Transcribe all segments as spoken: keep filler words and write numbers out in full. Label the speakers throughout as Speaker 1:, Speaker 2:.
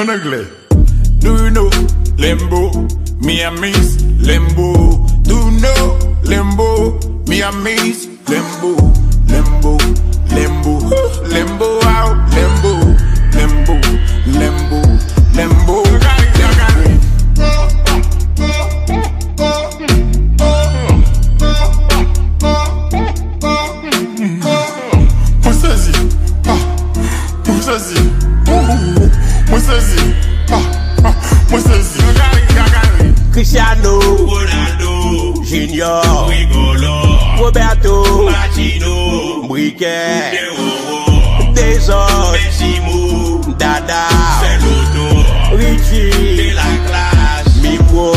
Speaker 1: En anglais. Do you know Limbo? Me and Miss Limbo. Do you know Limbo? Me and Miss Limbo. Limbo, Limbo, Limbo out. Limbo, Limbo, Limbo, Limbo.
Speaker 2: Cristiano Ronaldo Junior Rigolo Roberto Martino Briquet Desor Benzimo Dada Celoto Richie De La Classe Mipro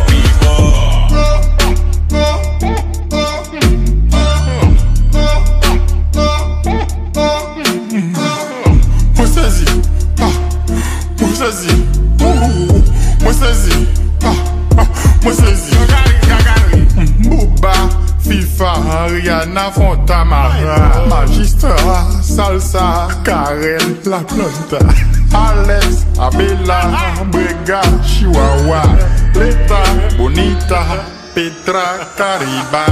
Speaker 1: Moussazi Moussazi Moussazi Moussazi Bouba, FIFA, Rihanna, Fontamara, Magistrat, Salsa, Karen, La Planta, Alex, Abela, Brega, Chihuahua, Leta, Bonita, Petra, Cariba.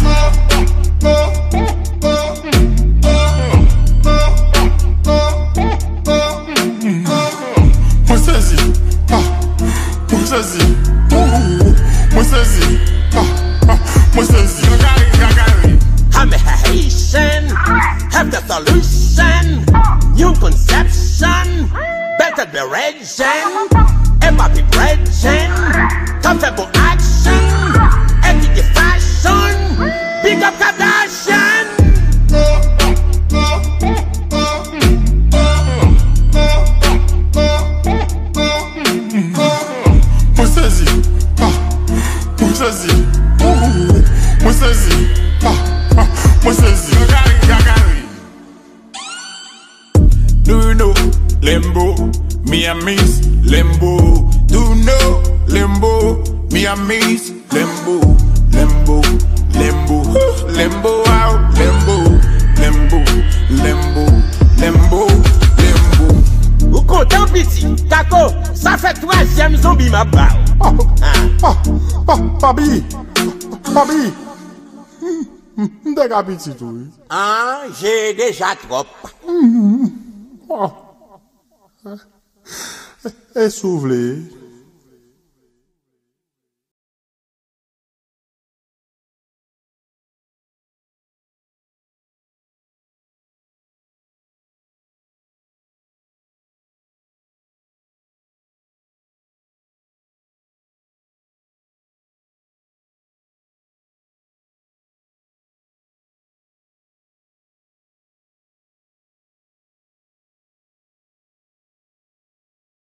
Speaker 1: Moussazi Moussazi Moussazi, Moussazi.
Speaker 2: I'm a Haitian, have the solution, new conception, better direction, M A P preaching, comfortable action, etiquette fashion, big up Kardashian.
Speaker 1: Moussazi. Moussazi, Moussazi, Moussazi. Do you know Limbo? Me and Miss Limbo. Do you know Limbo? Me and Miss Limbo. Limbo, Limbo, Limbo out. Limbo, Limbo, Limbo, Limbo, Limbo.
Speaker 2: Ou content petit, Kako, ça fait troisième zombie ma barre.
Speaker 1: Oh, oh, oh, papi, papi, t'es petit tout.
Speaker 2: Ah, j'ai déjà trop.
Speaker 1: Oh. Et soufflé.